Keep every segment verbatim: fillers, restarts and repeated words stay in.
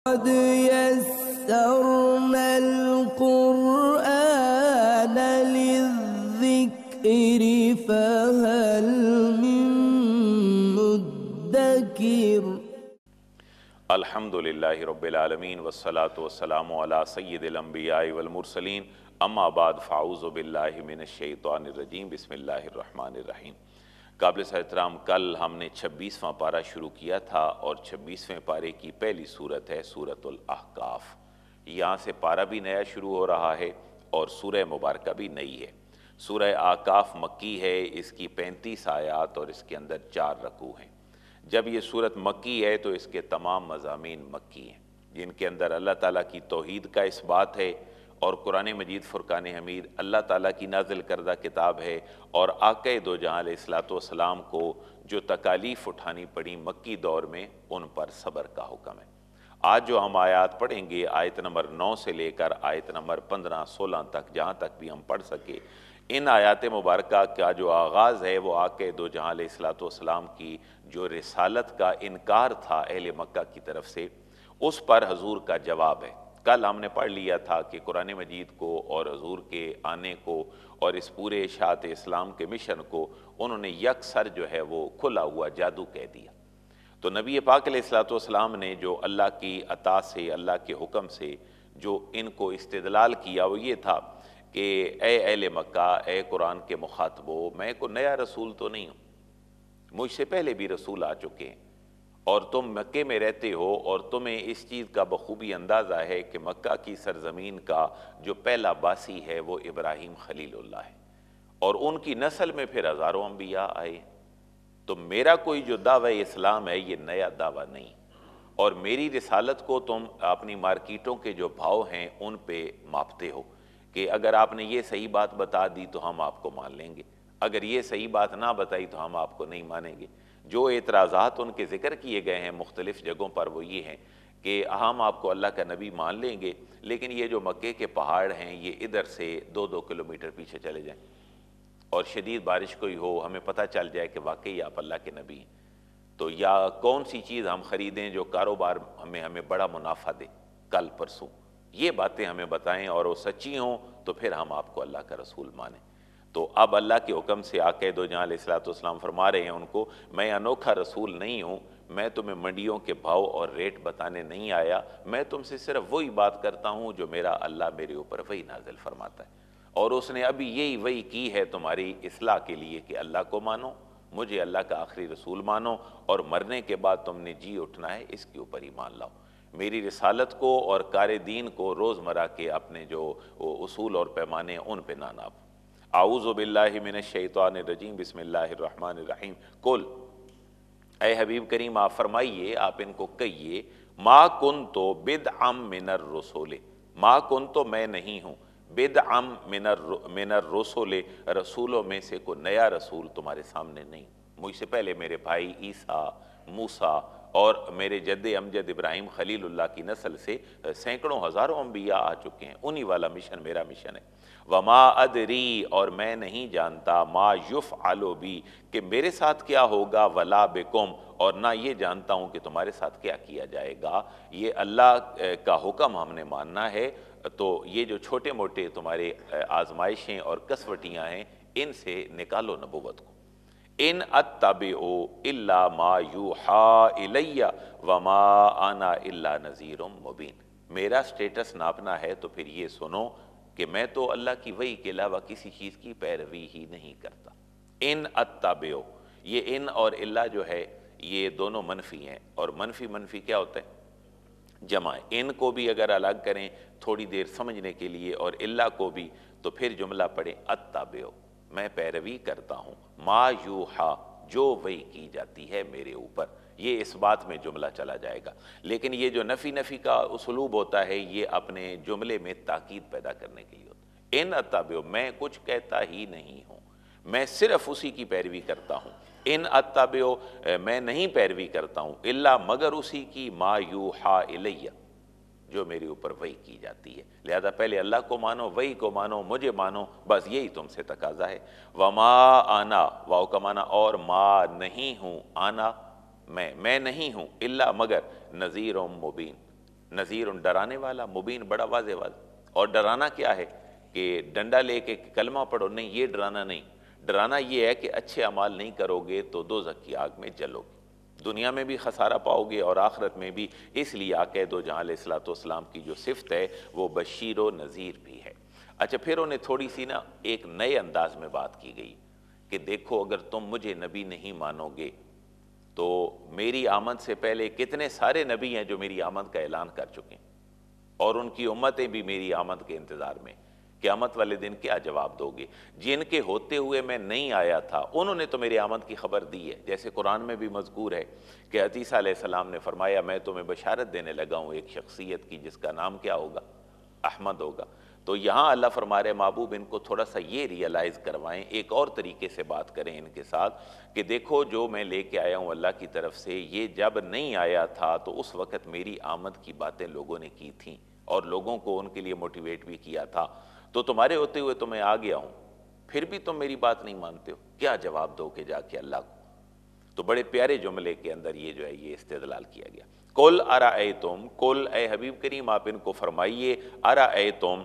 قد يسرنا القرآن للذكر فهل من مدكر الحمدللہ رب العالمین والصلاة والسلام علی سید الانبیاء والمرسلین اما بعد فاعوذ باللہ من الشیطان الرجیم بسم اللہ الرحمن الرحیم۔ قابل احترام، کل ہم نے چھبیسواں پارہ شروع کیا تھا اور چھبیسویں پارے کی پہلی سورت ہے سورۃ الاحقاف۔ یہاں سے پارہ بھی نیا شروع ہو رہا ہے اور سورہ مبارکہ بھی نئی ہے۔ سورہ احقاف مکی ہے، اس کی پینتیس آیات اور اس کے اندر چار رکوع ہیں۔ جب یہ سورت مکی ہے تو اس کے تمام مضامین مکی ہیں، جن کے اندر اللہ تعالیٰ کی توحید کا اس بات ہے، اور قرآن مجید فرقان حمید اللہ تعالیٰ کی نازل کردہ کتاب ہے، اور آقا دو جہاں علیہ الصلوۃ والسلام کو جو تکالیف اٹھانی پڑی مکی دور میں ان پر صبر کا حکم ہے۔ آج جو ہم آیات پڑھیں گے آیت نمبر نو سے لے کر آیت نمبر پندرہ سولہ تک، جہاں تک بھی ہم پڑھ سکے، ان آیات مبارکہ کا جو آغاز ہے وہ آقا دو جہاں علیہ الصلوۃ والسلام کی جو رسالت کا انکار تھا اہل مکہ کی طرف سے، اس پر حضور کا جواب ہے۔ کل ہم نے پڑھ لیا تھا کہ قرآن مجید کو اور حضور کے آنے کو اور اس پورے اشاعت اسلام کے مشن کو انہوں نے یکسر جو ہے وہ کھلا ہوا جادو کہہ دیا۔ تو نبی پاک علیہ الصلوۃ والسلام نے جو اللہ کی عطا سے، اللہ کے حکم سے جو ان کو استدلال کیا وہ یہ تھا کہ اے اہل مکہ، اے قرآن کے مخاطبو، میں کوئی نیا رسول تو نہیں ہوں، مجھ سے پہلے بھی رسول آ چکے ہیں، اور تم مکے میں رہتے ہو اور تمہیں اس چیز کا بخوبی اندازہ ہے کہ مکہ کی سرزمین کا جو پہلا باسی ہے وہ ابراہیم خلیل اللہ ہے، اور ان کی نسل میں پھر ہزاروں انبیاء آئے۔ تو میرا کوئی جو دعوی اسلام ہے یہ نیا دعویٰ نہیں، اور میری رسالت کو تم اپنی مارکیٹوں کے جو بھاؤ ہیں ان پہ ماپتے ہو کہ اگر آپ نے یہ صحیح بات بتا دی تو ہم آپ کو مان لیں گے، اگر یہ صحیح بات نہ بتائی تو ہم آپ کو نہیں مانیں گے۔ جو اعتراضات ان کے ذکر کیے گئے ہیں مختلف جگہوں پر وہ یہ ہیں کہ ہم آپ کو اللہ کا نبی مان لیں گے، لیکن یہ جو مکے کے پہاڑ ہیں یہ ادھر سے دو دو کلومیٹر پیچھے چلے جائیں، اور شدید بارش کوئی ہو ہمیں پتہ چل جائے کہ واقعی آپ اللہ کے نبی ہیں، تو یا کون سی چیز ہم خریدیں جو کاروبار ہمیں ہمیں بڑا منافع دے کل پرسوں، یہ باتیں ہمیں بتائیں اور وہ سچی ہوں تو پھر ہم آپ کو اللہ کا رسول مانیں۔ تو اب اللہ کے حکم سے آقا دو جہاں علیہ الصلوۃ والسلام فرما رہے ہیں ان کو، میں انوکھا رسول نہیں ہوں، میں تمہیں منڈیوں کے بھاؤ اور ریٹ بتانے نہیں آیا، میں تم سے صرف وہی بات کرتا ہوں جو میرا اللہ میرے اوپر وہی نازل فرماتا ہے، اور اس نے ابھی یہی وہی کی ہے تمہاری اصلاح کے لیے کہ اللہ کو مانو، مجھے اللہ کا آخری رسول مانو، اور مرنے کے بعد تم نے جی اٹھنا ہے اس کے اوپر ایمان لاؤ، میری رسالت کو اور کار دین کو روزمرہ کے اپنے جو اصول اور پیمانے ہیں ان پہ نہ ناپو۔ اعوذ باللہ من الشیطان الرجیم بسم اللہ الرحمن الرحیم۔ قل، اے حبیب کریم آپ فرمائیے، آپ ان کو کہیے، ما کنتو بدعا من الرسول، ما کنتو میں نہیں ہوں، بدعا من الرسول رسولوں میں سے کوئی نیا رسول تمہارے سامنے نہیں، مجھ سے پہلے میرے بھائی عیسیٰ، موسیٰ اور میرے جد امجد ابراہیم خلیل اللہ کی نسل سے سینکڑوں ہزاروں انبیاء آ چکے ہیں، انہی والا مشن میرا مشن ہے۔ وما ادری، اور میں نہیں جانتا، ما یفعل بی، کہ میرے ساتھ کیا ہوگا، ولا بکم، اور نہ یہ جانتا ہوں کہ تمہارے ساتھ کیا کیا جائے گا، یہ اللہ کا حکم ہم نے ماننا ہے، تو یہ جو چھوٹے موٹے تمہارے آزمائشیں اور کسوٹیاں ہیں ان سے نکالو نبوت کو۔ ان اتبع الا ما یوحی الی وما انا الا نذیر مبین، میرا سٹیٹس ناپنا ہے تو پھر یہ سنو کہ میں تو اللہ کی وحی کے علاوہ کسی چیز کی پیروی ہی نہیں کرتا۔ ان اتبع، یہ ان اور الا جو ہے یہ دونوں منفی ہیں، اور منفی منفی کیا ہوتا ہے؟ جمع۔ ان کو بھی اگر الگ کریں تھوڑی دیر سمجھنے کے لیے اور الا کو بھی، تو پھر جملہ پڑھیں اتبع، میں پیروی کرتا ہوں، ما یوحا، جو وحی کی جاتی ہے میرے اوپر، یہ اس بات میں جملہ چلا جائے گا۔ لیکن یہ جو نفی نفی کا اسلوب ہوتا ہے یہ اپنے جملے میں تاکید پیدا کرنے کے لیے ہوتا ہے۔ ان اتبع، میں کچھ کہتا ہی نہیں ہوں، میں صرف اسی کی پیروی کرتا ہوں۔ ان اتبع، میں نہیں پیروی کرتا ہوں، الا مگر اسی کی، ما یوحا الیہ، جو میرے اوپر وحی کی جاتی ہے۔ لہذا پہلے اللہ کو مانو، وحی کو مانو، مجھے مانو، بس یہی تم سے تقاضا ہے۔ وما آنا، واو کا معنی اور، ما نہیں ہوں، آنا میں، میں نہیں ہوں، الا مگر، نذیر مبین، نذیر ڈرانے والا، مبین بڑا واضح واضح۔ اور ڈرانا کیا ہے کہ ڈنڈا لے کے کلمہ پڑھو، نہیں، یہ ڈرانا نہیں۔ ڈرانا یہ ہے کہ اچھے اعمال نہیں کرو گے تو دوزخ کی آگ میں جلو گے، دنیا میں بھی خسارہ پاؤ گے اور آخرت میں بھی۔ اس لیے آقا دو جہاں علیہ الصلوۃ والسلام کی جو صفت ہے وہ بشیر و نذیر بھی ہے۔ اچھا، پھر انہیں تھوڑی سی نا ایک نئے انداز میں بات کی گئی کہ دیکھو اگر تم مجھے نبی نہیں مانو گے تو میری آمد سے پہلے کتنے سارے نبی ہیں جو میری آمد کا اعلان کر چکے ہیں، اور ان کی امتیں بھی میری آمد کے انتظار میں۔ قیامت والے دن کیا جواب دو گے؟ جن کے ہوتے ہوئے میں نہیں آیا تھا انہوں نے تو میری آمد کی خبر دی ہے، جیسے قرآن میں بھی مذکور ہے کہ عیسیٰ علیہ السلام نے فرمایا میں تمہیں بشارت دینے لگا ہوں ایک شخصیت کی جس کا نام کیا ہوگا؟ احمد ہوگا۔ تو یہاں اللہ فرما رہے محبوب ان کو تھوڑا سا یہ ریئلائز کروائیں، ایک اور طریقے سے بات کریں ان کے ساتھ کہ دیکھو جو میں لے کے آیا ہوں اللہ کی طرف سے، یہ جب نہیں آیا تھا تو اس وقت میری آمد کی باتیں لوگوں نے کی تھیں اور لوگوں کو ان کے لیے موٹیویٹ بھی کیا تھا، تو تمہارے ہوتے ہوئے تو میں آ گیا ہوں، پھر بھی تم میری بات نہیں مانتے ہو، کیا جواب دو کہ جا کے اللہ کو؟ تو بڑے پیارے جملے کے اندر یہ جو ہے یہ استدلال کیا گیا۔ قل ارأیتم، قل اے حبیب کریم آپ ان کو فرمائیے، ارأیتم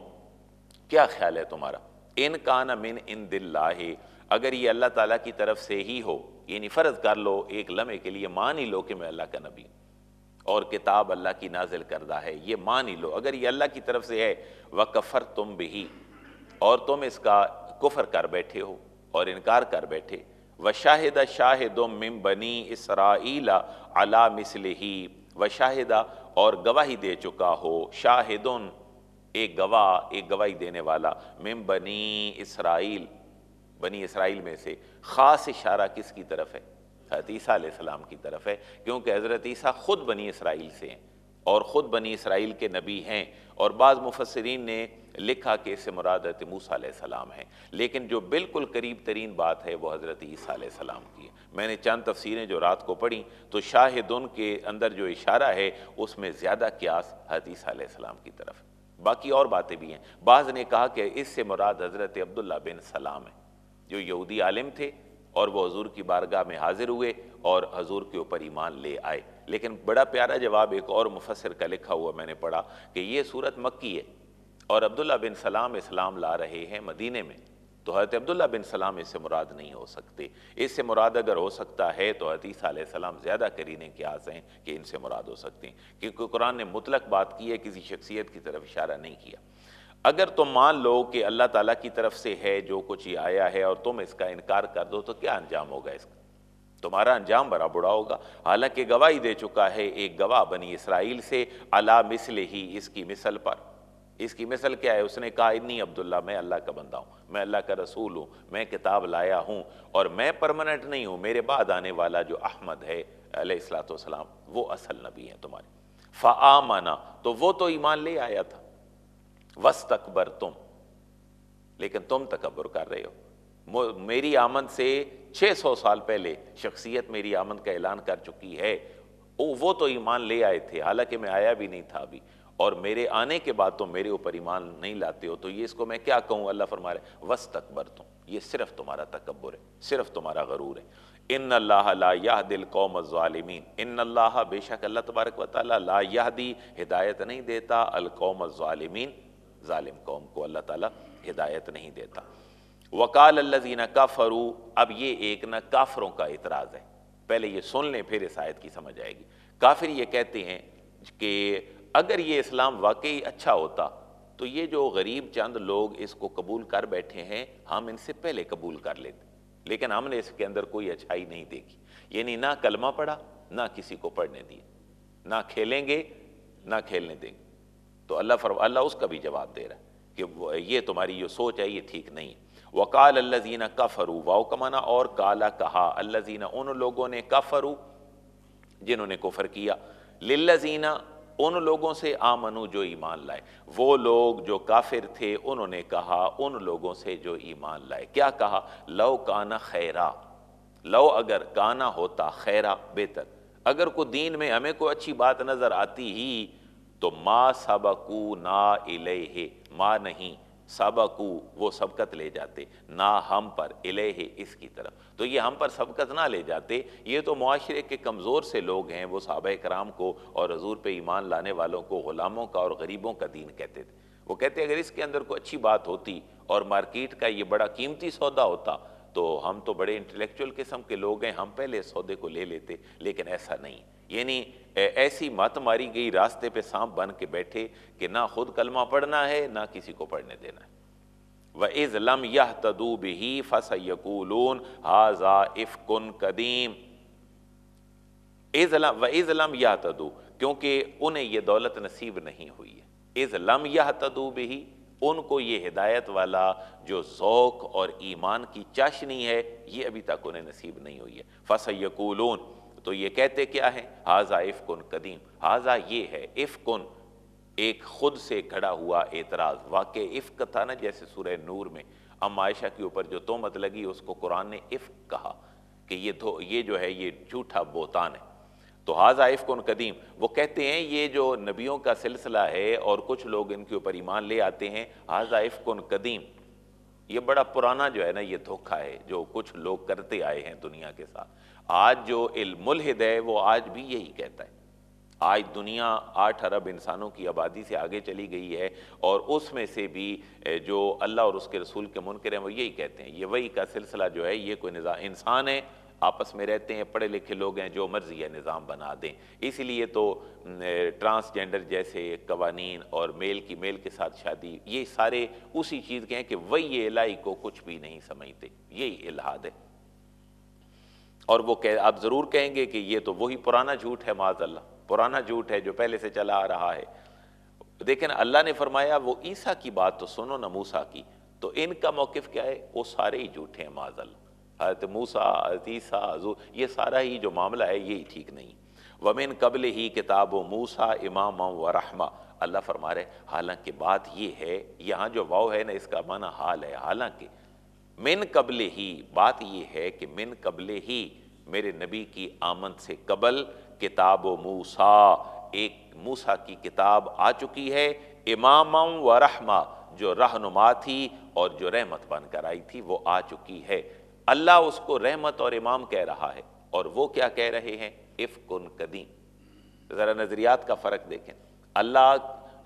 کیا خیال ہے تمہارا، ان کان من عند اللہ، اگر یہ اللہ تعالیٰ کی طرف سے ہی ہو، یعنی فرض کر لو ایک لمحے کے لیے مان ہی لو کہ میں اللہ کا نبی ہوں اور کتاب اللہ کی نازل کردہ ہے، یہ مان ہی لو، اگر یہ اللہ کی طرف سے ہے، وَكَفَرْتُمْ بِهِ، اور تم اس کا کفر کر بیٹھے ہو اور انکار کر بیٹھے، وَشَاهِدَ شَاهِدٌ مِّن بَنِي إِسْرَائِيلَ عَلَى مِثْلِهِ، وَشَاهِدَ اور گواہی دے چکا ہو، شاہدٌ ایک گواہ، ایک گواہی دینے والا، من بنی اسرائیل، بنی اسرائیل میں سے، خاص اشارہ کس کی طرف ہے؟ حضرت عیسیٰ علیہ السلام کی طرف ہے، کیونکہ حضرت عیسیٰ خود بنی اسرائیل سے ہیں اور خود بنی اسرائیل کے نبی ہیں، اور بعض مفسرین نے لکھا کہ اس سے مراد حضرت موسیٰ علیہ السلام ہیں، لیکن جو بالکل قریب ترین بات ہے وہ حضرت عیسیٰ علیہ السلام کی ہے۔ میں نے چند تفسیریں جو رات کو پڑھی تو شاہدن کے اندر جو اشارہ ہے اس میں زیادہ قیاس حضرت عیسیٰ علیہ السلام کی طرف ہے، باقی اور باتیں بھی ہیں۔ بعض نے کہا کہ اس سے مراد حضرت عبداللہ بن سلام ہے جو یہودی عالم تھے اور وہ حضور کی بارگاہ میں حاضر ہوئے اور حضور کے اوپر ایمان لے آئے، لیکن بڑا پیارا جواب ایک اور مفسر کا لکھا ہوا میں نے پڑھا کہ یہ صورت مکی ہے اور عبداللہ بن سلام اسلام لا رہے ہیں مدینے میں، تو حضرت عبداللہ بن سلام اس سے مراد نہیں ہو سکتے۔ اس سے مراد اگر ہو سکتا ہے تو حضرت عیسیٰ علیہ السلام زیادہ قرینے کے آس ہیں کہ ان سے مراد ہو سکتے ہیں، کیونکہ قرآن نے مطلق بات کی ہے، کسی شخصیت کی طرف اشارہ نہیں کیا۔ اگر تم مان لو کہ اللہ تعالیٰ کی طرف سے ہے جو کچھ یہ آیا ہے اور تم اس کا انکار کر دو تو کیا انجام ہوگا اس کا؟ تمہارا انجام بڑا برا ہوگا، حالانکہ گواہی دے چکا ہے ایک گواہ بنی اسرائیل سے، علی مثلہ، اس کی مثل پر۔ اس کی مثل کیا ہے؟ اس نے کہا انی عبداللہ، میں اللہ کا بندہ ہوں، میں اللہ کا رسول ہوں، میں کتاب لایا ہوں اور میں پرماننٹ نہیں ہوں، میرے بعد آنے والا جو احمد ہے علیہ الصلوۃ والسلام وہ اصل نبی ہیں تمہارے۔ فآمنا، تو وہ تو ایمان لے آیا تھا، وَاسْتَكْبَرْتُمْ، لیکن تم تکبر کر رہے ہو۔ میری آمد سے چھ سو سال پہلے شخصیت میری آمد کا اعلان کر چکی ہے، وہ تو ایمان لے آئے تھے حالانکہ میں آیا بھی نہیں تھا ابھی، اور میرے آنے کے بعد تم میرے اوپر ایمان نہیں لاتے ہو، تو یہ اس کو میں کیا کہوں؟ اللہ فرما رہے ہیں وَاسْتَكْبَرْتُمْ، یہ صرف تمہارا تکبر ہے، صرف تمہارا غرور ہے۔ ان اللہ لا یہدی القوم الظالمین، ان اللہ بے شک اللہ تبارک و تعالیٰ لا یہدی ہدایت نہیں دیتا القوم الظالمین، ظالم قوم کو اللہ تعالیٰ ہدایت نہیں دیتا۔ وقال الذین کفروا، اب یہ ایک نہ کافروں کا اعتراض ہے، پہلے یہ سن لیں پھر اس آیت کی سمجھ آئے گی۔ کافر یہ کہتے ہیں کہ اگر یہ اسلام واقعی اچھا ہوتا تو یہ جو غریب چند لوگ اس کو قبول کر بیٹھے ہیں ہم ان سے پہلے قبول کر لیتے، لیکن ہم نے اس کے اندر کوئی اچھائی نہیں دیکھی، یعنی نہ کلمہ پڑھا نہ کسی کو پڑھنے دیا، نہ کھیلیں گے نہ کھیلنے دیں گے۔ تو اللہ فرما اللہ اس کا بھی جواب دے رہا ہے کہ یہ تمہاری جو سوچ ہے یہ ٹھیک نہیں۔ وقال الذین کفروا، واو کا معنی اور کالا کہا، الذین ان لوگوں نے، کفروا جنہوں نے کفر کیا، للذین ان لوگوں سے، آمنو جو ایمان لائے، وہ لوگ جو کافر تھے انہوں نے کہا ان لوگوں سے جو ایمان لائے، کیا کہا؟ لو کانا خیرا، لو اگر کانا ہوتا خیرا بہتر، اگر کوئی دین میں ہمیں کوئی اچھی بات نظر آتی ہی تو ما سبقونا الیہ، ما نہیں سبقو وہ سبقت لے جاتے، نہ ہم پر، الیہ اس کی طرف، تو یہ ہم پر سبقت نہ لے جاتے، یہ تو معاشرے کے کمزور سے لوگ ہیں، وہ صحابہ کرام کو اور حضور پہ ایمان لانے والوں کو غلاموں کا اور غریبوں کا دین کہتے تھے۔ وہ کہتے اگر اس کے اندر کوئی اچھی بات ہوتی اور مارکیٹ کا یہ بڑا قیمتی سودا ہوتا تو ہم تو بڑے انٹلیکچول قسم کے لوگ ہیں، ہم پہلے سودے کو لے لیتے، لیکن ایسا نہیں، یعنی ایسی مت ماری گئی، راستے پہ سانپ بن کے بیٹھے کہ نہ خود کلمہ پڑھنا ہے نہ کسی کو پڑھنے دینا ہے۔ وَإِذْ لَمْ يَهْتَدُوا بِهِ فَسَيَقُولُونَ هَذَا إِفْكٌ قَدِيمٌ۔ وَإِذْ لَمْ يَهْتَدُوا، کیونکہ انہیں یہ دولت نصیب نہیں ہوئی ہے، اِذْ لَمْ يَهْتَدُوا بِهِ، ان کو یہ ہدایت والا جو ذوق اور ایمان کی چاشنی ہے یہ ابھی تک انہیں نصیب نہیں ہوئی ہے۔ فَسَيَقُولُونَ، تو یہ کہتے کیا ہیں؟ ہاذا افکن قدیم، ہاذا یہ ہے، افکن ایک خود سے گھڑا ہوا اعتراض۔ واقع افک تھا نا، جیسے سورہ نور میں ام عائشہ کے اوپر جو تہمت لگی اس کو قرآن نے افک کہا کہ یہ یہ جو ہے یہ جھوٹا بہتان ہے۔ تو ہاذا افکن قدیم، وہ کہتے ہیں یہ جو نبیوں کا سلسلہ ہے اور کچھ لوگ ان کے اوپر ایمان لے آتے ہیں، ہاذا افکن قدیم، یہ بڑا پرانا جو ہے نا یہ دھوکہ ہے جو کچھ لوگ کرتے آئے ہیں دنیا کے ساتھ۔ آج جو الملحد ہے وہ آج بھی یہی کہتا ہے۔ آج دنیا آٹھ ارب انسانوں کی آبادی سے آگے چلی گئی ہے اور اس میں سے بھی جو اللہ اور اس کے رسول کے منکر ہیں وہ یہی کہتے ہیں، یہ وہی کا سلسلہ جو ہے یہ کوئی نظام، انسان ہے آپس میں رہتے ہیں، پڑھے لکھے لوگ ہیں، جو مرضی ہے نظام بنا دیں، اسی لیے تو ٹرانسجینڈر جیسے قوانین اور میل کی میل کے ساتھ شادی، یہ سارے اسی چیز کے ہیں کہ وہی الہی کو کچھ بھی نہیں سمجھتے، یہی الہاد ہے۔ اور وہ کہ آپ ضرور کہیں گے کہ یہ تو وہی پرانا جھوٹ ہے، معاذ اللہ، پرانا جھوٹ ہے جو پہلے سے چلا آ رہا ہے۔ دیکھیں اللہ نے فرمایا وہ عیسیٰ کی بات تو سنو نا، موسیٰ کی، تو ان کا موقف کیا ہے؟ وہ سارے ہی جھوٹے ہیں معاذ اللہ، حضرت موسیٰ، حضرت عیسیٰ، حضور، یہ سارا ہی جو معاملہ ہے یہی ٹھیک نہیں۔ وَمِن قَبْلِهِ كِتَابُ مُوسَىٰ إِمَامًا وَرَحْمَةً، اللہ فرما رہے حالانکہ بات یہ ہے، یہاں جو واو ہے نا اس کا معنی حال ہے، حالانکہ من قبل ہی، بات یہ ہے کہ من قبل ہی میرے نبی کی آمد سے قبل کتاب موسیٰ، ایک موسیٰ کی کتاب آ چکی ہے، اماماً و رحمہ، جو رہنما تھی اور جو رحمت بن کر آئی تھی وہ آ چکی ہے۔ اللہ اس کو رحمت اور امام کہہ رہا ہے اور وہ کیا کہہ رہے ہیں؟ افکن قدیم۔ ذرا نظریات کا فرق دیکھیں، اللہ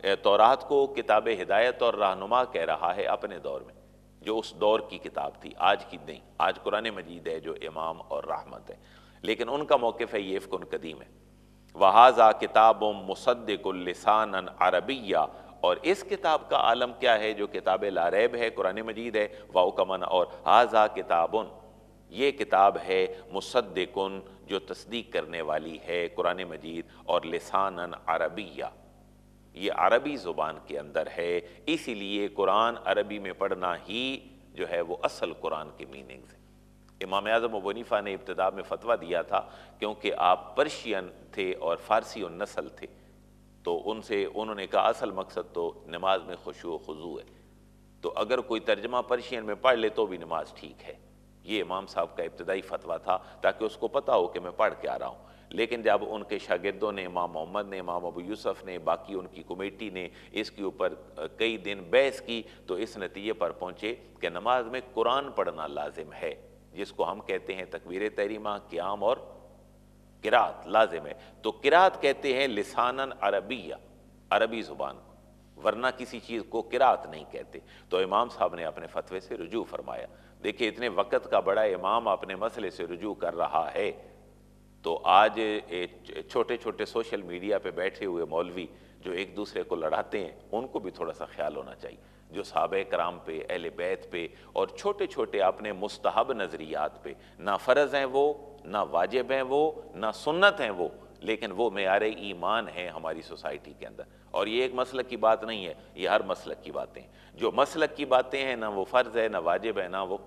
تورات کو کتاب ہدایت اور رہنما کہہ رہا ہے اپنے دور میں، جو اس دور کی کتاب تھی، آج کی نہیں، آج قرآن مجید ہے جو امام اور رحمت ہے، لیکن ان کا موقف ہے یہ افکن قدیم ہے۔ وَهَذَا كِتَابٌ مُصَدِّقٌ لِسَانًا عَرَبِيًّا، اور اس کتاب کا عالم کیا ہے؟ جو کتاب لا ریب ہے، قرآن مجید ہے، واو کا معنی، اور هَذَا كِتَابٌ، یہ کتاب ہے، مصدقن، جو تصدیق کرنے والی ہے قرآن مجید، اور لسانً عربیہ، یہ عربی زبان کے اندر ہے، اسی لیے قرآن عربی میں پڑھنا ہی جو ہے وہ اصل قرآن کے میننگز ہیں۔ امام اعظم ابو حنیفہ نے ابتدا میں فتویٰ دیا تھا کیونکہ آپ پرشین تھے اور فارسی النسل تھے، تو ان سے انہوں نے کہا اصل مقصد تو نماز میں خشوع و خضوع ہے، تو اگر کوئی ترجمہ پرشین میں پڑھ لے تو بھی نماز ٹھیک ہے۔ یہ امام صاحب کا ابتدائی فتویٰ تھا تاکہ اس کو پتہ ہو کہ میں پڑھ کے آ رہا ہوں، لیکن جب ان کے شاگردوں نے، امام محمد نے، امام ابو یوسف نے، باقی ان کی کمیٹی نے اس کے اوپر کئی دن بحث کی تو اس نتیجے پر پہنچے کہ نماز میں قرآن پڑھنا لازم ہے، جس کو ہم کہتے ہیں تکبیر تحریمہ، قیام اور قرات لازم ہے۔ تو قرات کہتے ہیں لساناً عربیہ، عربی زبان کو، ورنہ کسی چیز کو قرات نہیں کہتے۔ تو امام صاحب نے اپنے فتوے سے رجوع فرمایا۔ دیکھیں اتنے وقت کا بڑا امام اپنے مسئلے سے رجوع کر رہا ہے، تو آج چھوٹے چھوٹے سوشل میڈیا پہ بیٹھے ہوئے مولوی جو ایک دوسرے کو لڑاتے ہیں ان کو بھی تھوڑا سا خیال ہونا چاہیے، جو صحابہ کرام پہ، اہل بیت پہ اور چھوٹے چھوٹے اپنے مستحب نظریات پہ، نہ فرض ہیں وہ، نہ واجب ہیں وہ، نہ سنت ہیں وہ، لیکن وہ معیار ایمان ہے ہماری سوسائٹی کے اندر۔ اور یہ ایک مسلک کی بات نہیں ہے، یہ ہر مسلک کی باتیں ہیں، جو مسلک کی باتیں ہیں نہ وہ فرض ہے، نہ واجب ہے، نہ وہ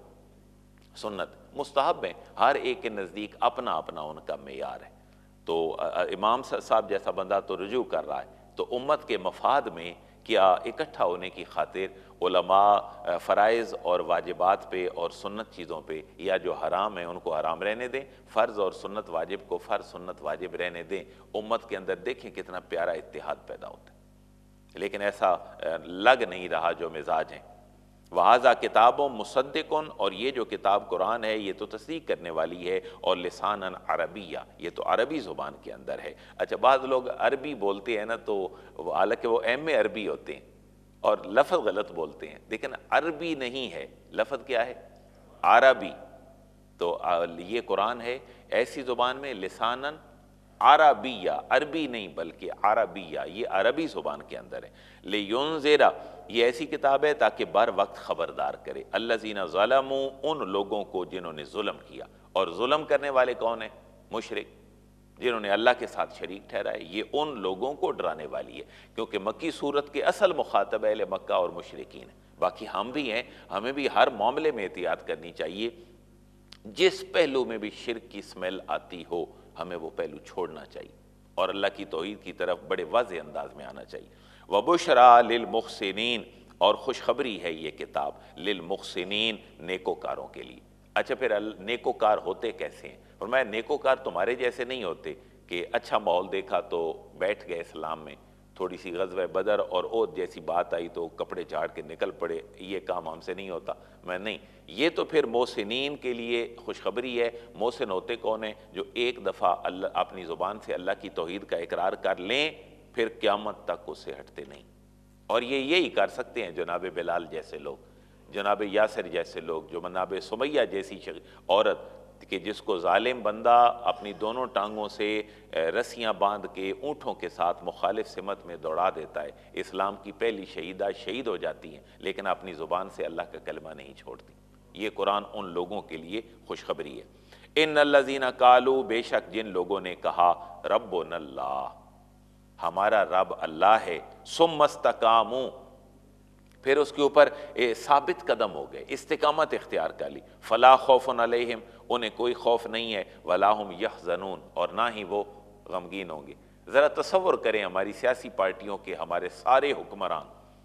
سنت، مستحب ہیں، ہر ایک کے نزدیک اپنا اپنا ان کا معیار ہے۔ تو امام صاحب جیسا بندہ تو رجوع کر رہا ہے، تو امت کے مفاد میں کیا اکٹھا ہونے کی خاطر علماء فرائض اور واجبات پہ اور سنت چیزوں پہ، یا جو حرام ہیں ان کو حرام رہنے دیں، فرض اور سنت واجب کو فرض سنت واجب رہنے دیں، امت کے اندر دیکھیں کتنا پیارا اتحاد پیدا ہوتا ہے۔ لیکن ایسا لگ نہیں رہا جو مزاج ہیں، وَهَذَا كِتَابٌ مُصَدِّقٌ، اور یہ جو کتاب قرآن ہے یہ تو تصدیق کرنے والی ہے، اور لسانًا عربیہ، یہ تو عربی زبان کے اندر ہے۔ اچھا بعض لوگ عربی بولتے ہیں نا تو حالانکہ وہ ایم اے عربی ہوتے ہیں اور لفظ غلط بولتے ہیں، لیکن عربی نہیں ہے، لفظ کیا ہے؟ عربی۔ تو یہ قرآن ہے ایسی زبان میں لساناً عربیہ، عربی نہیں بلکہ عربیہ، یہ عربی زبان کے اندر ہے۔ لِيُنذِرَ، یہ ایسی کتاب ہے تاکہ بر وقت خبردار کرے، الذین ظلموا، ان لوگوں کو جنہوں نے ظلم کیا، اور ظلم کرنے والے کون ہیں؟ مشرک، جنہوں نے اللہ کے ساتھ شریک ٹھہرائے، یہ ان لوگوں کو ڈرانے والی ہے، کیونکہ مکی صورت کے اصل مخاطب اہل مکہ اور مشرکین ہیں۔ باقی ہم بھی ہیں، ہمیں بھی ہر معاملے میں احتیاط کرنی چاہیے، جس پہلو میں بھی شرک کی سمیل آتی ہو ہمیں وہ پہلو چھوڑنا چاہیے اور اللہ کی توحید کی طرف بڑے واضح انداز میں آنا چاہیے۔ وَبُشْرَى لِلْمُحْسِنِينَ، اور خوشخبری ہے یہ کتاب للمحسنین، نیکوکاروں کے لیے۔ اچھا پھر نیکوکار ہوتے کیسے ہیں؟ فرمایا نیکوکار تمہارے جیسے نہیں ہوتے کہ اچھا ماحول دیکھا تو بیٹھ گئے اسلام میں، تھوڑی سی غزوہ بدر اور عہد جیسی بات آئی تو کپڑے جھاڑ کے نکل پڑے، یہ کام ہم سے نہیں ہوتا، میں نہیں۔ یہ تو پھر محسنین کے لیے خوشخبری ہے۔ محسن ہوتے کون ہیں؟ جو ایک دفعہ اللہ اپنی زبان سے اللہ کی توحید کا اقرار کر لیں پھر قیامت تک اس سے ہٹتے نہیں، اور یہ یہی کر سکتے ہیں جناب بلال جیسے لوگ، جناب یاسر جیسے لوگ، جو جناب سمیہ جیسی عورت کہ جس کو ظالم بندہ اپنی دونوں ٹانگوں سے رسیاں باندھ کے اونٹوں کے ساتھ مخالف سمت میں دوڑا دیتا ہے، اسلام کی پہلی شہیدہ شہید ہو جاتی ہیں لیکن اپنی زبان سے اللہ کا کلمہ نہیں چھوڑتی۔ یہ قرآن ان لوگوں کے لیے خوشخبری ہے۔ ان الذین قالوا، بے شک جن لوگوں نے کہا ربنا اللہ، ہمارا رب اللہ ہے، ثم استقاموا، پھر اس کے اوپر ثابت قدم ہو گئے، استقامت اختیار کر لی، فلا خوف علیہم، انہیں کوئی خوف نہیں ہے، ولا ہم یحزنون، اور نہ ہی وہ غمگین ہوں گے۔ ذرا تصور کریں ہماری سیاسی پارٹیوں کے ہمارے سارے حکمران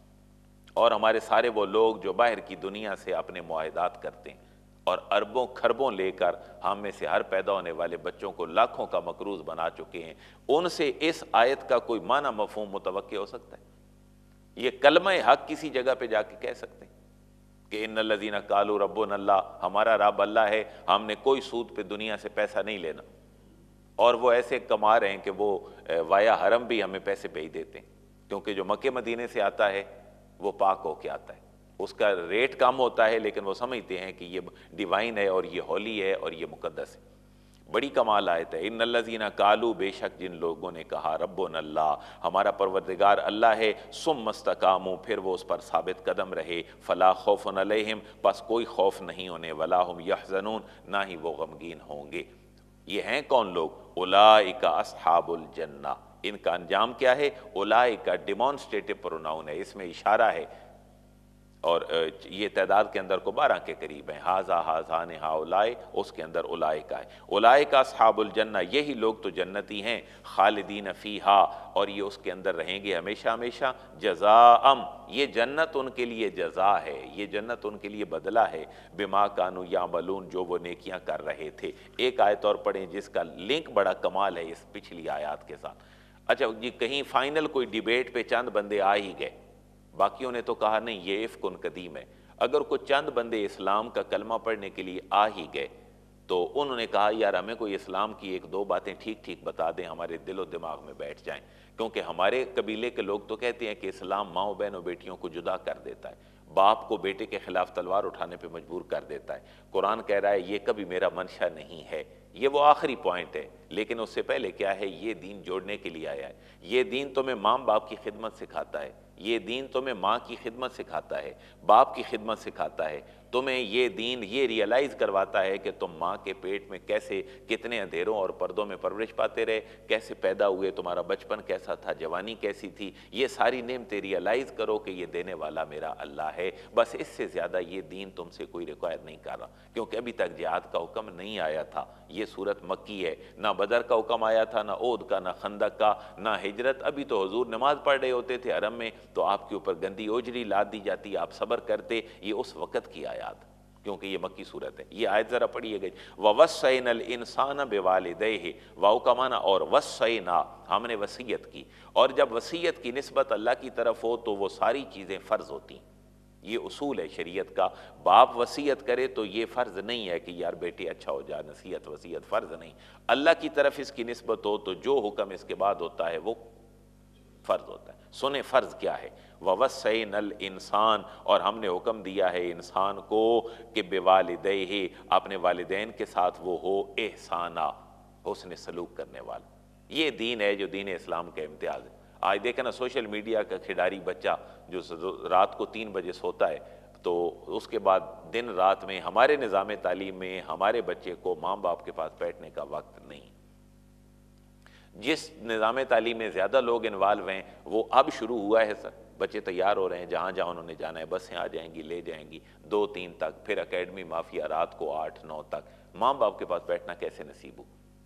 اور ہمارے سارے وہ لوگ جو باہر کی دنیا سے اپنے معاہدات کرتے ہیں اور اربوں خربوں لے کر ہم میں سے ہر پیدا ہونے والے بچوں کو لاکھوں کا مقروض بنا چکے ہیں، ان سے اس آیت کا کوئی معنی مفہوم متوقع ہو سکتا ہے؟ یہ کلمہ حق کسی جگہ پہ جا کے کہہ سکتے ہیں کہ ان الذین قالوا ربنا اللہ، ہمارا رب اللہ ہے، ہم نے کوئی سود پہ دنیا سے پیسہ نہیں لینا، اور وہ ایسے کما رہے ہیں کہ وہ وایا حرم بھی ہمیں پیسے بھیج دیتے ہیں، کیونکہ جو مکے مدینے سے آتا ہے وہ پاک ہو کے آتا ہے، اس کا ریٹ کم ہوتا ہے لیکن وہ سمجھتے ہیں کہ یہ ڈیوائن ہے اور یہ ہولی ہے اور یہ مقدس ہے۔ بڑی کمال آیت ہے، ان الذین قالوا، بے شک جن لوگوں نے کہا ربنا اللہ، ہمارا پروردگار اللہ ہے، ثم استقاموا، پھر وہ اس پر ثابت قدم رہے، فلا خوف علیہم، پس کوئی خوف نہیں ہونے، ولا ہم یحزنون، نہ ہی وہ غمگین ہوں گے۔ یہ ہیں کون لوگ؟ اولئک اصحاب الجنہ، ان کا انجام کیا ہے؟ اولئک ڈیمانسٹریٹو پروناؤن ہے، اس میں اشارہ ہے، اور یہ تعداد کے اندر کو بارہ کے قریب ہیں، ہاذا ہاذان ہاؤلائے، اس کے اندر اولئک ہے، اولئک اصحاب الجنہ، یہی لوگ تو جنتی ہیں، خالدین فیہا، اور یہ اس کے اندر رہیں گے ہمیشہ ہمیشہ، جزاءم، یہ جنت ان کے لیے جزا ہے، یہ جنت ان کے لیے بدلہ ہے، بما کانوا یعملون، جو وہ نیکیاں کر رہے تھے۔ ایک آیت اور پڑھیں جس کا لنک بڑا کمال ہے اس پچھلی آیات کے ساتھ۔ اچھا جی، کہیں فائنل کوئی ڈیبیٹ پہ چند بندے آ ہی گئے، باقیوں نے تو کہا نہیں یہ افق قدیم ہے، اگر کوئی چند بندے اسلام کا کلمہ پڑھنے کے لیے آ ہی گئے تو انہوں نے کہا یار ہمیں کوئی اسلام کی ایک دو باتیں ٹھیک ٹھیک بتا دیں، ہمارے دل و دماغ میں بیٹھ جائیں، کیونکہ ہمارے قبیلے کے لوگ تو کہتے ہیں کہ اسلام ماں و بہن و بیٹیوں کو جدا کر دیتا ہے، باپ کو بیٹے کے خلاف تلوار اٹھانے پہ مجبور کر دیتا ہے۔ قرآن کہہ رہا ہے یہ کبھی میرا منشا نہیں ہے، یہ وہ آخری پوائنٹ ہے، لیکن اس سے پہلے کیا ہے؟ یہ دین جوڑنے کے لیے آیا ہے، یہ دین تمہیں ماں باپ کی خدمت سکھاتا ہے، یہ دین تمہیں ماں کی خدمت سکھاتا ہے، باپ کی خدمت سکھاتا ہے، تمہیں یہ دین یہ ریئلائز کرواتا ہے کہ تم ماں کے پیٹ میں کیسے کتنے اندھیروں اور پردوں میں پرورش پاتے رہے، کیسے پیدا ہوئے، تمہارا بچپن کیسا تھا، جوانی کیسی تھی، یہ ساری نعمتیں ریئلائز کرو کہ یہ دینے والا میرا اللہ ہے، بس اس سے زیادہ یہ دین تم سے کوئی ریکوائر نہیں کر رہا، کیونکہ ابھی تک جہاد کا حکم نہیں آیا تھا، یہ صورت مکی ہے، نہ بدر کا حکم آیا تھا، نہ عہد کا، نہ خندق کا، نہ ہجرت، ابھی تو حضور نماز پڑھ رہے ہوتے تھے حرم میں تو آپ کے اوپر گندی اوجری لاد دی جاتی، آپ صبر کرتے، یہ اس وقت کی آیات، کیونکہ یہ مکی صورت ہے۔ یہ آیت ذرا پڑھیے گئی، وَوَصَّيْنَا الْإِنسَانَ بِوَالِدَيْهِ، واو کا معنی اور وصینا، ہم نے وصیت کی، اور جب وصیت کی نسبت اللہ کی طرف ہو تو وہ ساری چیزیں فرض ہوتی ہیں، یہ اصول ہے شریعت کا. باپ وصیت کرے تو یہ فرض نہیں ہے کہ یار بیٹے اچھا ہو جا, نصیحت وصیت فرض نہیں. اللہ کی طرف اس کی نسبت ہو تو جو حکم اس کے بعد ہوتا ہے وہ فرض ہوتا ہے. سنیں فرض کیا ہے. وَوَصَّيْنَا الْإِنسان, اور ہم نے حکم دیا ہے انسان کو کہ بِوَالِدَيْهِ, اپنے والدین کے ساتھ وہ ہو احسانا, حسن سلوک کرنے والا. یہ دین ہے جو دین اسلام کا امتیاز ہے. آج دیکھیں نا سوشل میڈیا کا کھلاڑی بچہ جو رات کو تین بجے سوتا ہے, تو اس کے بعد دن رات میں ہمارے نظام تعلیم میں ہمارے بچے کو ماں باپ کے پاس بیٹھنے کا وقت نہیں. جس نظام تعلیم میں زیادہ لوگ انوالو ہیں وہ اب شروع ہوا ہے سر. بچے تیار ہو رہے ہیں, جہاں جہاں انہوں نے جانا ہے بسیں آ جائیں گی, لے جائیں گی دو تین تک, پھر اکیڈمی مافیا رات کو آٹھ نو تک. ماں باپ کے پاس بیٹھنا کیسے نصیب ہو؟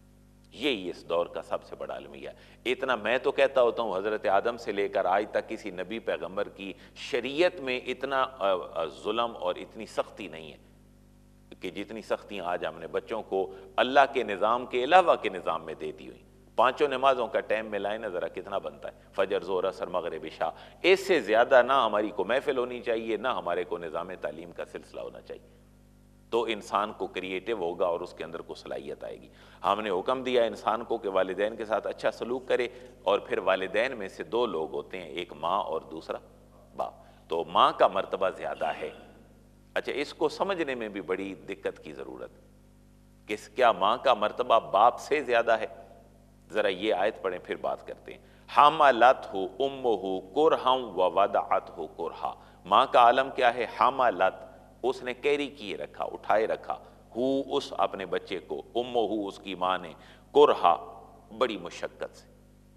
یہی اس دور کا سب سے بڑا المیہ. اتنا میں تو کہتا ہوتا ہوں حضرت آدم سے لے کر آج تک کسی نبی پیغمبر کی شریعت میں اتنا ظلم اور اتنی سختی نہیں ہے کہ جتنی سختیاں آج ہم نے بچوں کو اللہ کے نظام کے علاوہ کے نظام میں دے دی ہوئی. پانچوں نمازوں کا ٹائم ملائیں نا ذرا کتنا بنتا ہے, فجر زور اثر مغرب عشاء. اس سے زیادہ نہ ہماری کو محفل ہونی چاہیے, نہ ہمارے کو نظام تعلیم کا سلسلہ ہونا چاہیے. تو انسان کو کریٹو ہوگا اور اس کے اندر کو صلاحیت آئے گی. ہم نے حکم دیا انسان کو کہ والدین کے ساتھ اچھا سلوک کرے, اور پھر والدین میں سے دو لوگ ہوتے ہیں, ایک ماں اور دوسرا باپ. تو ماں کا مرتبہ زیادہ ہے. اچھا, اس کو سمجھنے میں بھی بڑی دقت کی ضرورت کہ کیا ماں کا مرتبہ باپ سے زیادہ ہے؟ ذرا یہ آیت پڑھیں پھر بات کرتے ہیں. حملتہ امہ کرہا ووضعتہ کرہا. ماں کا عالم کیا ہے؟ حملت, اس نے کیری کیے رکھا, اٹھائے رکھا, ہو اس اپنے بچے کو, امہ اس کی ماں نے, کرہا بڑی مشقت سے,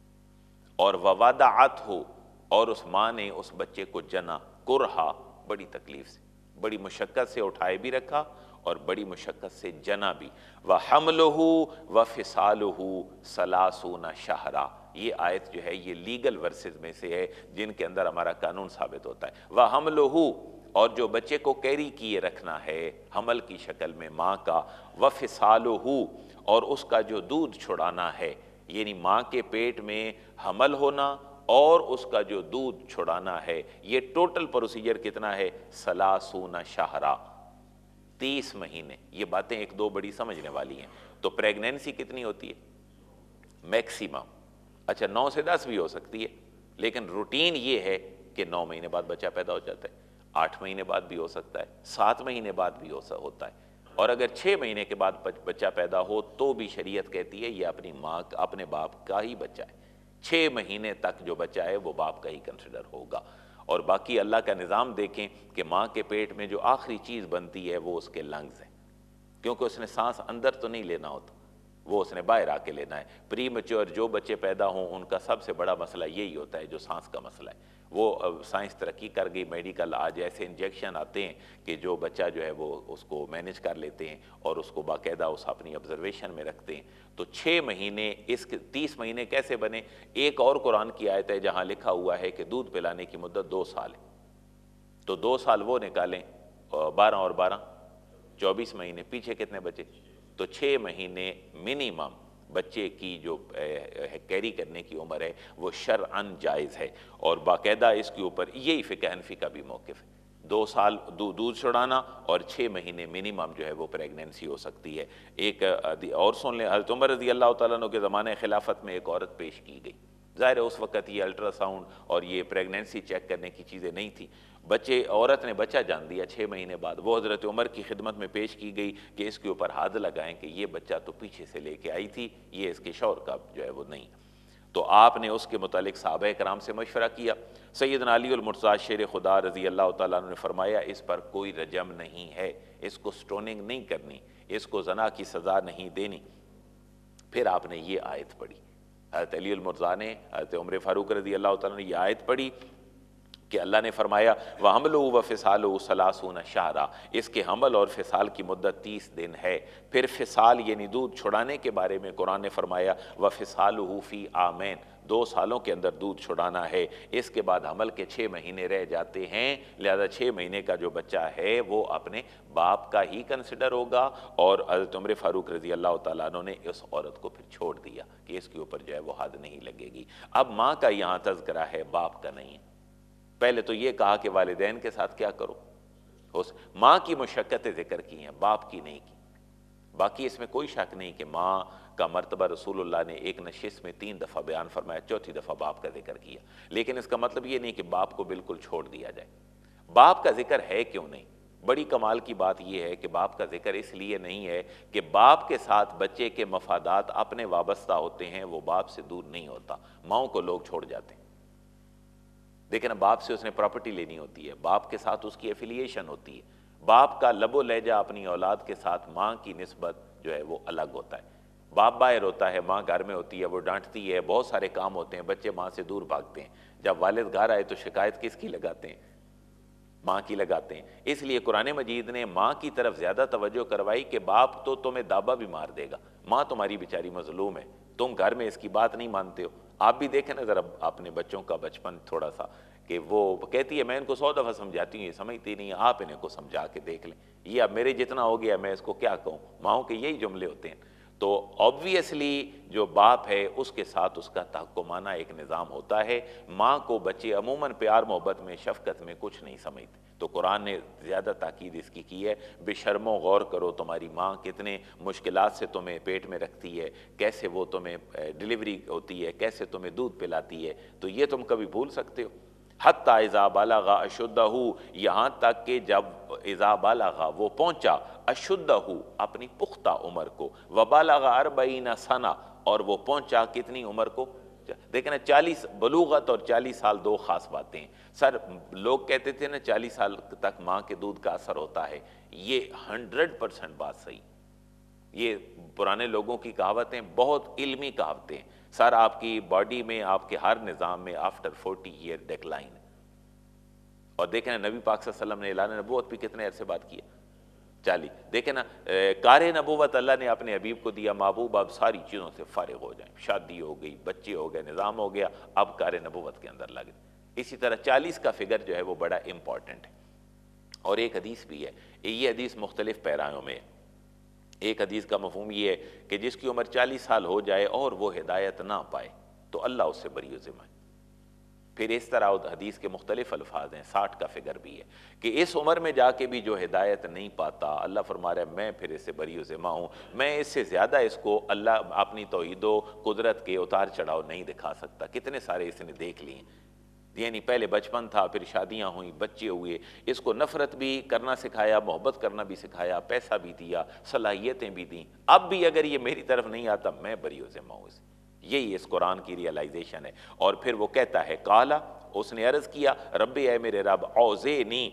اور ووضعتہ اور اس ماں نے اس بچے کو جنا, کرہا بڑی تکلیف سے, بڑی مشقت سے اٹھائے بھی رکھا اور بڑی مشقت سے جنا بھی. وَحَمْلُهُ وَفِصَالُهُ ثَلَاثُونَ شَهْرًا. یہ آیت جو ہے یہ لیگل ورسز میں سے ہے جن کے اندر ہمارا قانون ثابت ہوتا ہے. وَحَمْلُهُ, اور جو بچے کو کیری کیے رکھنا ہے حمل کی شکل میں ماں کا, وَفِصَالُهُ, اور اس کا جو دودھ چھڑانا ہے, یعنی ماں کے پیٹ میں حمل ہونا اور اس کا جو دودھ چھڑانا ہے, یہ ٹوٹل پروسیجر کتنا ہے؟ ثلاثون شہرا, تیس مہینے. یہ باتیں ایک دو بڑی سمجھنے والی ہیں. تو پریگنینسی کتنی ہوتی ہے میکسیمم؟ اچھا نو سے دس بھی ہو سکتی ہے, لیکن روٹین یہ ہے کہ نو مہینے بعد بچہ پیدا ہو جاتا ہے, آٹھ مہینے بعد بھی ہو سکتا ہے, سات مہینے بعد بھی ہوتا ہے, اور اگر چھ مہینے کے بعد بچہ پیدا ہو تو بھی شریعت کہتی ہے یہ اپنی ماں اپنے باپ کا ہی بچہ ہے. چھ مہینے تک جو بچہ ہے وہ باپ کا ہی کنسیڈر ہوگا. اور باقی اللہ کا نظام دیکھیں کہ ماں کے پیٹ میں جو آخری چیز بنتی ہے وہ اس کے لنگز ہیں, کیونکہ اس نے سانس اندر تو نہیں لینا ہوتا, وہ اس نے باہر آ کے لینا ہے. پری میچور جو بچے پیدا ہوں ان کا سب سے بڑا مسئلہ یہی ہوتا ہے جو سانس کا مسئلہ ہے. وہ سائنس ترقی کر گئی, میڈیکل آج ایسے انجیکشن آتے ہیں کہ جو بچہ جو ہے وہ اس کو مینج کر لیتے ہیں اور اس کو باقاعدہ اس اپنی آبزرویشن میں رکھتے ہیں. تو چھ مہینے, اس کے تیس مہینے کیسے بنے؟ ایک اور قرآن کی آیت ہے جہاں لکھا ہوا ہے کہ دودھ پلانے کی مدت دو سال ہے, تو دو سال وہ نکالیں, بارہ اور بارہ چوبیس مہینے, پیچھے کتنے بچے؟ تو چھ مہینے منیمم بچے کی جو کیری کرنے کی عمر ہے وہ شرعاً جائز ہے, اور باقاعدہ اس کے اوپر یہی فقہ حنفی کا بھی موقف ہے. دو سال دودھ چھڑانا اور چھ مہینے منیمم جو ہے وہ پریگنینسی ہو سکتی ہے. ایک اور سن لیں, حضرت عمر رضی اللہ تعالیٰ عنہ کے زمانے خلافت میں ایک عورت پیش کی گئی. ظاہر ہے اس وقت یہ الٹرا ساؤنڈ اور یہ پریگنینسی چیک کرنے کی چیزیں نہیں تھیں. بچے عورت نے بچہ جان دیا چھ مہینے بعد, وہ حضرت عمر کی خدمت میں پیش کی گئی کہ اس کے اوپر ہاتھ لگائیں کہ یہ بچہ تو پیچھے سے لے کے آئی تھی, یہ اس کے شوہر کا جو ہے وہ نہیں. تو آپ نے اس کے متعلق صحابہ کرام سے مشورہ کیا. سیدنا علی المرتضیٰ شیر خدا رضی اللہ تعالیٰ عنہ نے فرمایا اس پر کوئی رجم نہیں ہے, اس کو سٹوننگ نہیں کرنی, اس کو زنا کی سزا نہیں دینی. پھر آپ نے یہ آیت پڑھی, حضرت علی المرتضیٰ نے, حضرت عمر فاروق رضی اللہ تعالیٰ نے یہ آیت پڑھی کہ اللہ نے فرمایا وَحَمْلُهُ وَفِصَالُهُ ثَلَاثُونَ شَهْرًا, اس کے حمل اور فصال کی مدت تیس دن ہے. پھر فصال یعنی دودھ چھڑانے کے بارے میں قرآن نے فرمایا وَفِصَالُهُ فِي عَامَيْن, دو سالوں کے اندر دودھ چھڑانا ہے. اس کے بعد حمل کے چھ مہینے رہ جاتے ہیں, لہذا چھ مہینے کا جو بچہ ہے وہ اپنے باپ کا ہی کنسیڈر ہوگا. اور حضرت عمر فاروق رضی اللہ تعالیٰ عنہ نے اس عورت کو پھر چھوڑ دیا کہ اس کے اوپر جو ہے وہ حد نہیں لگے گی. اب ماں کا یہاں تذکرہ ہے, باپ کا نہیں ہے. پہلے تو یہ کہا کہ والدین کے ساتھ کیا کرو، اس ماں کی مشقتیں ذکر کی ہیں، باپ کی نہیں کی۔ باقی اس میں کوئی شک نہیں کہ ماں کا مرتبہ رسول اللہ نے ایک نشست میں تین دفعہ بیان فرمایا، چوتھی دفعہ باپ کا ذکر کیا، لیکن اس کا مطلب یہ نہیں کہ باپ کو بالکل چھوڑ دیا جائے۔ باپ کا ذکر ہے کیوں نہیں؟ بڑی کمال کی بات یہ ہے کہ باپ کا ذکر اس لیے نہیں ہے کہ باپ کے ساتھ بچے کے مفادات اپنے وابستہ ہوتے ہیں، وہ باپ سے دور نہیں ہوتا۔ ماؤں کو لوگ چھوڑ جاتے ہیں، لیکن باپ سے اس نے پراپرٹی لینی ہوتی ہے، باپ کے ساتھ اس کی ایفیلیشن ہوتی ہے، باپ کا لب و لہجہ اپنی اولاد کے ساتھ ماں کی نسبت جو ہے وہ الگ ہوتا ہے۔ باپ باہر ہوتا ہے، ماں گھر میں ہوتی ہے، وہ ڈانٹتی ہے، بہت سارے کام ہوتے ہیں، بچے ماں سے دور بھاگتے ہیں۔ جب والد گھر آئے تو شکایت کس کی لگاتے ہیں؟ ماں کی لگاتے ہیں۔ اس لیے قرآن مجید نے ماں کی طرف زیادہ توجہ کروائی کہ باپ تو تمہیں دابا بھی مار دے گا، ماں تمہاری بیچاری مظلوم ہے، تم گھر میں اس کی بات نہیں مانتے ہو۔ آپ بھی دیکھیں نا ذرا اپنے بچوں کا بچپن تھوڑا سا، کہ وہ کہتی ہے میں ان کو سو دفعہ سمجھاتی ہوں، یہ سمجھتی نہیں ہے، آپ انہیں کو سمجھا کے دیکھ لیں، یہ اب میرے جتنا ہو گیا میں اس کو کیا کہوں۔ ماؤں کے یہی جملے ہوتے ہیں۔ تو obviously جو باپ ہے اس کے ساتھ اس کا تحکمانہ ایک نظام ہوتا ہے۔ ماں کو بچے عموماً پیار محبت میں شفقت میں کچھ نہیں سمجھتے، تو قرآن نے زیادہ تاکید اس کی کی ہے، بے شرمو غور کرو تمہاری ماں کتنے مشکلات سے تمہیں پیٹ میں رکھتی ہے، کیسے وہ تمہیں ڈلیوری ہوتی ہے، کیسے تمہیں دودھ پلاتی ہے، تو یہ تم کبھی بھول سکتے ہو؟ حتیٰ اذا بلغ اشدہ، یہاں تک کہ جب اذا بلغ وہ پہنچا، اشدہ اپنی پختہ عمر کو، وبلغ اربعین سنہ اور وہ پہنچا کتنی عمر کو؟ دیکھیں نا، چالیس بلوغت اور چالیس سال دو خاص باتیں ہیں۔ سر لوگ کہتے تھے نا چالیس سال تک ماں کے دودھ کا اثر ہوتا ہے، یہ ہنڈریڈ پرسنٹ بات صحیح، یہ پرانے لوگوں کی کہاوتیں بہت علمی کہاوتیں ہیں۔ سر آپ کی باڈی میں، آپ کے ہر نظام میں آفٹر فورٹی ایئر ڈیکلائن ہے۔ اور دیکھیں نا نبی پاک صلی اللہ علیہ وسلم نے اعلان نبوت بھی کتنے عرصے بعد کیا؟ چالی۔ دیکھیں نا کار نبوت اللہ نے اپنے حبیب کو دیا، محبوب اب ساری چیزوں سے فارغ ہو جائیں، شادی ہو گئی، بچے ہو گئے، نظام ہو گیا، اب کار نبوت کے اندر لگ گئے۔ اسی طرح چالیس کا فگر جو ہے وہ بڑا امپورٹنٹ ہے۔ اور ایک حدیث بھی ہے، یہ حدیث مختلف پیرایوں میں ہے۔ ایک حدیث کا مفہوم یہ ہے کہ جس کی عمر چالیس سال ہو جائے اور وہ ہدایت نہ پائے تو اللہ اس سے بری و ذمہ ہے۔ پھر اس طرح حدیث کے مختلف الفاظ ہیں، ساٹھ کا فگر بھی ہے کہ اس عمر میں جا کے بھی جو ہدایت نہیں پاتا، اللہ فرما رہا ہے میں پھر اس سے بری و ذمہ ہوں، میں اس سے زیادہ اس کو اللہ اپنی توحید و قدرت کے اتار چڑھاؤ نہیں دکھا سکتا۔ کتنے سارے اس نے دیکھ لیے، یعنی پہلے بچپن تھا، پھر شادیاں ہوئیں، بچے ہوئے، اس کو نفرت بھی کرنا سکھایا، محبت کرنا بھی سکھایا، پیسہ بھی دیا، صلاحیتیں بھی دیں، اب بھی اگر یہ میری طرف نہیں آتا میں بری و ذمہ ہوں اسے۔ یہی اس قرآن کی ریالائزیشن ہے۔ اور پھر وہ کہتا ہے قالا، اس نے عرض کیا رب اے میرے رب اوزینی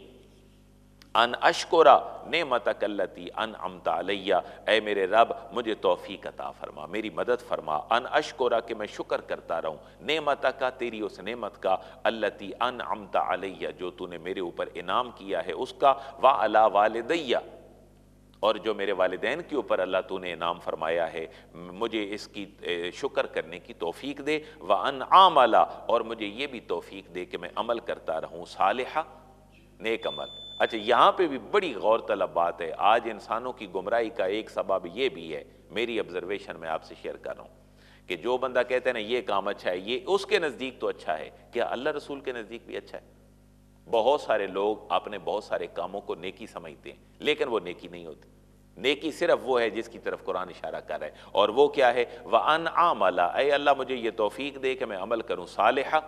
ان اشکرا نعمتک اللتی انعمت علیہ، اے میرے رب مجھے توفیق عطا فرما، میری مدد فرما، ان اشکرا کہ میں شکر کرتا رہوں، نعمتک تیری اس نعمت کا، اللتی انعمت علیہ جو تو نے میرے اوپر انعام کیا ہے اس کا، وعلی والدیہ اور جو میرے والدین کے اوپر اللہ تو نے انعام فرمایا ہے، مجھے اس کی شکر کرنے کی توفیق دے، وَأَنْ عَامَلَ اور مجھے یہ بھی توفیق دے کہ میں عمل کرتا رہوں صالحہ نیک عمل۔ اچھا یہاں پہ بھی بڑی غور طلب بات ہے، آج انسانوں کی گمراہی کا ایک سبب یہ بھی ہے، میری آبزرویشن میں آپ سے شیئر کر رہا ہوں، کہ جو بندہ کہتے ہیں نا یہ کام اچھا ہے، یہ اس کے نزدیک تو اچھا ہے، کیا اللہ رسول کے نزدیک بھی اچھا ہے؟ بہت سارے لوگ اپنے بہت سارے کاموں کو نیکی سمجھتے ہیں، لیکن وہ نیکی نہیں ہوتی۔ نیکی صرف وہ ہے جس کی طرف قرآن اشارہ کر رہا ہے، اور وہ کیا ہے؟ وَأَنْ عَامَلَ اے اللہ مجھے یہ توفیق دے کہ میں عمل کروں صالحہ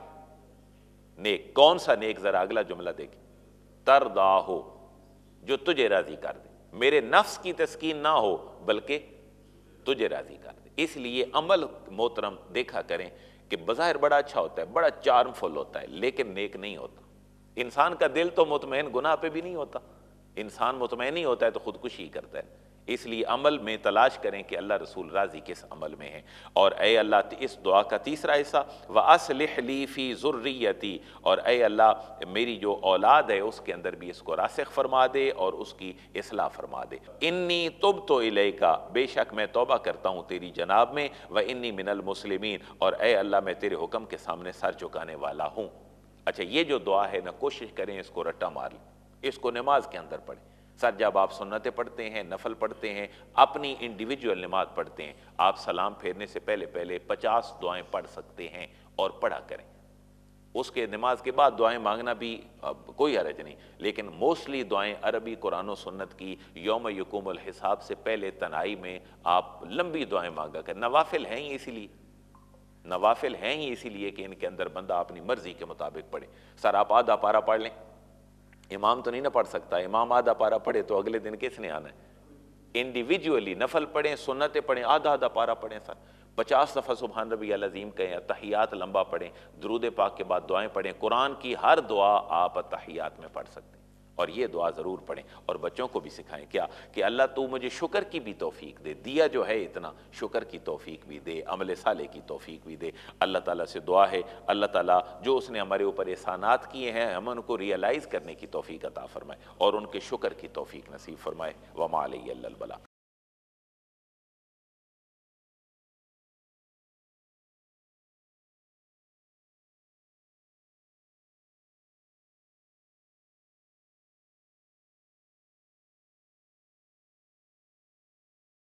نیک۔ کون سا نیک؟ ذرا اگلا جملہ دیکھیں، ترضاہ جو تجھے راضی کر دے، میرے نفس کی تسکین نہ ہو بلکہ تجھے راضی کر دے۔ اس لیے عمل محترم دیکھا کریں کہ بظاہر بڑا اچھا ہوتا ہے، بڑا چارم فل ہوتا ہے، لیکن نیک نہیں ہوتا۔ انسان کا دل تو مطمئن گناہ پہ بھی نہیں ہوتا، انسان مطمئن نہیں ہوتا ہے تو خودکشی کرتا ہے۔ اس لیے عمل میں تلاش کریں کہ اللہ رسول راضی کس عمل میں ہیں۔ اور اے اللہ اس دعا کا تیسرا حصہ وَأَصْلِحْ لِي فِي ذُرِّيَّتِي اور اے اللہ میری جو اولاد ہے اس کے اندر بھی اس کو راسخ فرما دے اور اس کی اصلاح فرما دے۔ انی تبت الیک بے شک میں توبہ کرتا ہوں تیری جناب میں، وانی من المسلمین اور اے اللہ میں تیرے حکم کے سامنے سر جھکانے والا ہوں۔ اچھا یہ جو دعا ہے نا کوشش کریں اس کو رٹا مار لیں، اس کو نماز کے اندر پڑھیں۔ سر جب آپ سنتیں پڑھتے ہیں، نفل پڑھتے ہیں، اپنی انڈیویجول نماز پڑھتے ہیں، آپ سلام پھیرنے سے پہلے پہلے پچاس دعائیں پڑھ سکتے ہیں اور پڑھا کریں۔ اس کے نماز کے بعد دعائیں مانگنا بھی کوئی حرج نہیں، لیکن موسٹلی دعائیں عربی قرآن و سنت کی یوم یقوم الحساب سے پہلے تنہائی میں آپ لمبی دعائیں مانگا کر. نوافل ہیں ہی اسی لیے نوافل ہیں ہی اسی لیے کہ ان کے اندر بندہ اپنی مرضی کے مطابق پڑھے. سر آپ آدھا پارا پڑھ لیں، امام تو نہیں نہ پڑھ سکتا، امام آدھا پارا پڑھے تو اگلے دن کس نے آنا ہے؟ انڈیویجولی نفل پڑھیں، سنتیں پڑھیں، آدھا آدھا پارا پڑھیں. سر پچاس دفعہ سبحان ربی العظیم کہیں، تحیات لمبا پڑھیں، درود پاک کے بعد دعائیں پڑھیں. قرآن کی ہر دعا آپ تحیات میں پڑھ سکتے ہیں، اور یہ دعا ضرور پڑھیں. اور بچوں کو بھی سکھائیں کیا کہ اللہ تو مجھے شکر کی بھی توفیق دے، دیا جو ہے اتنا، شکر کی توفیق بھی دے، عمل صالح کی توفیق بھی دے. اللہ تعالیٰ سے دعا ہے اللہ تعالیٰ جو اس نے ہمارے اوپر احسانات کیے ہیں ہم ان کو ریئلائز کرنے کی توفیق عطا فرمائے اور ان کے شکر کی توفیق نصیب فرمائے. وما علیہ الا البلاغ.